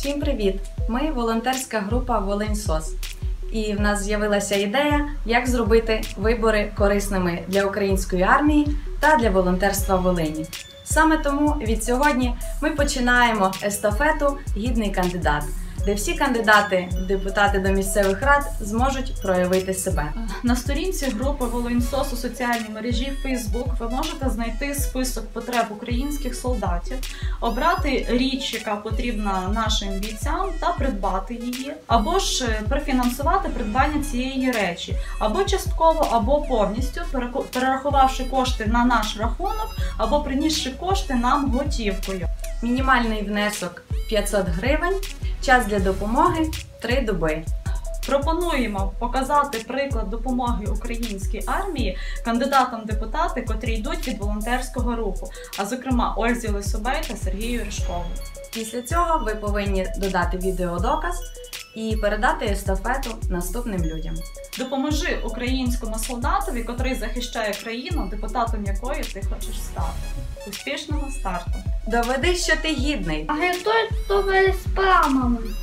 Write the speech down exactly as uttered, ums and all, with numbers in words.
Всім привіт! Ми волонтерська група «Волинь-СОС». І в нас з'явилася ідея, як зробити вибори корисними для української армії та для волонтерства в Волині. Саме тому від сьогодні ми починаємо естафету «Гідний кандидат», де всі кандидати в депутати до місцевих рад зможуть проявити себе. На сторінці групи «Волинь-СОС» у соціальній мережі Facebook ви можете знайти список потреб українських солдатів, обрати річ, яка потрібна нашим бійцям, та придбати її, або ж профінансувати придбання цієї речі, або частково, або повністю, перерахувавши кошти на наш рахунок, або принісши кошти нам готівкою. Мінімальний внесок п'ятсот гривень, час для допомоги три доби. Пропонуємо показати приклад допомоги українській армії кандидатам в депутати, котрі йдуть від волонтерського руху, а зокрема Ользі Лисовей та Сергію Ришкову. Після цього ви повинні додати відеодоказ і передати естафету наступним людям. Допоможи українському солдатові, котрий захищає країну, депутатом якої ти хочеш стати. Успішного старту! Доведи, що ти гідний! А готовь, что вы с памом.